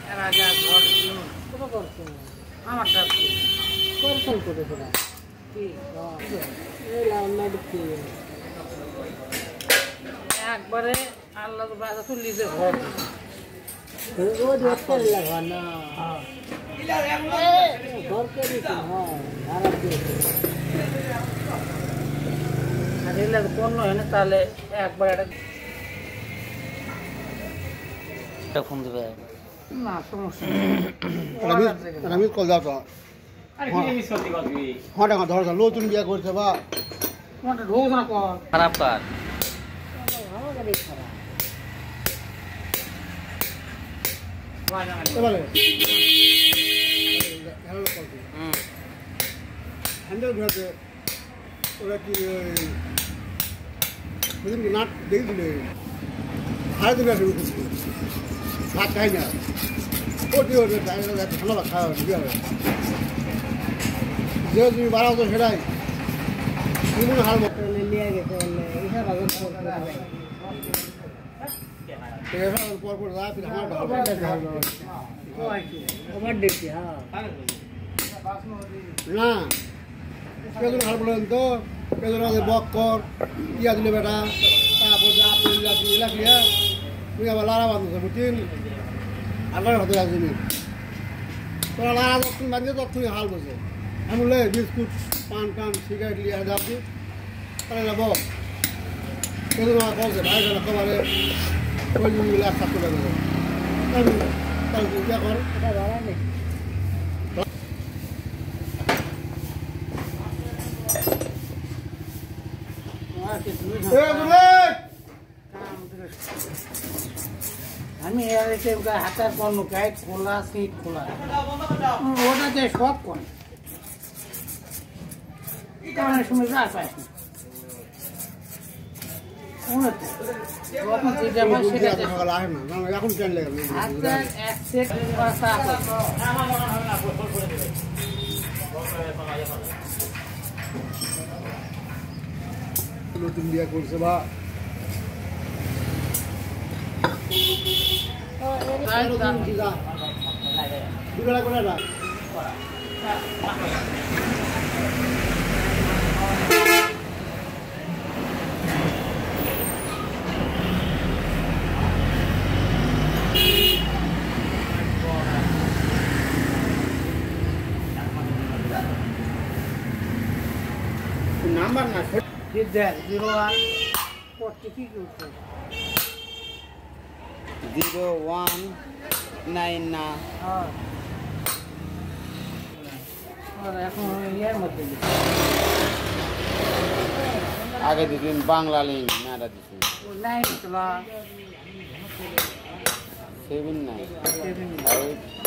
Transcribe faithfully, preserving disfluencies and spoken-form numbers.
এর আগে ঘর কত করছে আমারটা করছেন করেছিল কি এই লাউনা দেখি একবারে আল্লাহ তো বাসা তুলি যে ঘর ও দেখতে লাগা না ঘর কে দিছে হ্যাঁ খারাপ দিয়েছে আর এলে কোন হয় না তাহলে একবার এটা ফোন দিবে না সমস্যা আমি আমি কল দাও তো আরে কি মিস করতে গলি হ্যাঁ টাকা ধর নতুন বিয়ে করছে বা কোনটা রোজ না কর খারাপ কাজ আমাদের খারাপ এবারে হুম হ্যান্ডেল ঘুরাতে ওরা কি বুঝলি নাট দেখছিলে হাড় দিলে শুরু করছিল ভাত খাই না ওটি ওটি ঠান্ডা ভাত খাওয়া কি হবে যে তুমি বাড়াও তো সেটাই তুমি হাল নিয়ে গেছে এইসব পর পর রাত আমার আমার দেখি হ্যাঁ না পেছনে হাল বলেন তো পেছনে আমাদের বক্কর ইয়া দিলে বেটা তারপর আপনি ইলাকিয়া তুই আবার লাড়া বাঁধছে বুঝছেন আল্লাহর হাতে রাখবি তোরা লাড়া যখন বাঁধছে তখন হাল বসে আমি বলে বিস্কুট পান টান সিগারেট লিয়ে যাচ্ছি তাহলে যাবো পেছনে আমার বলছে ভাই গেল খাবারে ওই জিনিসগুলো একসাথে করে দেবো তাহলে তুই ইয়া কর এটা ভালো নেই আমি হাতের পণ্য গাইড খোলা সিট খোলা ওটাতে সব করে কারণে শুনে যা পাই এখন ট্রেন লেগে এক সেট নতুন বিয়ে করছে বা দুবেলা করে না নাম্বার না জিরো ওয়ান করছে কি করছে জিরো ওয়ান নাইন না হ্যাঁ এখন ইয়ের মধ্যে আগে দিদিন বাংলা লিঙ্ক নাটা দিচ্ছি নাইন সেভেন নাইন